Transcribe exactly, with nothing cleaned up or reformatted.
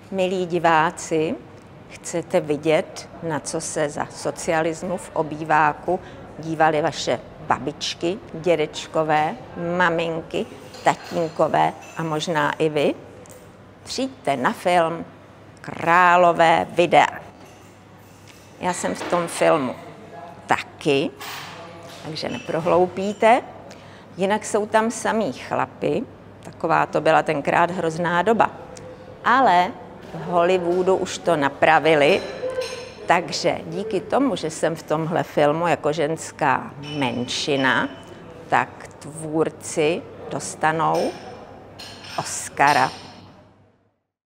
Milí diváci, chcete vidět, na co se za socialismu v obýváku dívaly vaše babičky, dědečkové, maminky, tatínkové a možná i vy? Přijďte na film Králové videa. Já jsem v tom filmu taky, takže neprohloupíte. Jinak jsou tam samý chlapi, taková to byla tenkrát hrozná doba. Ale v Hollywoodu už to napravili, takže díky tomu, že jsem v tomhle filmu jako ženská menšina, tak tvůrci dostanou Oscara.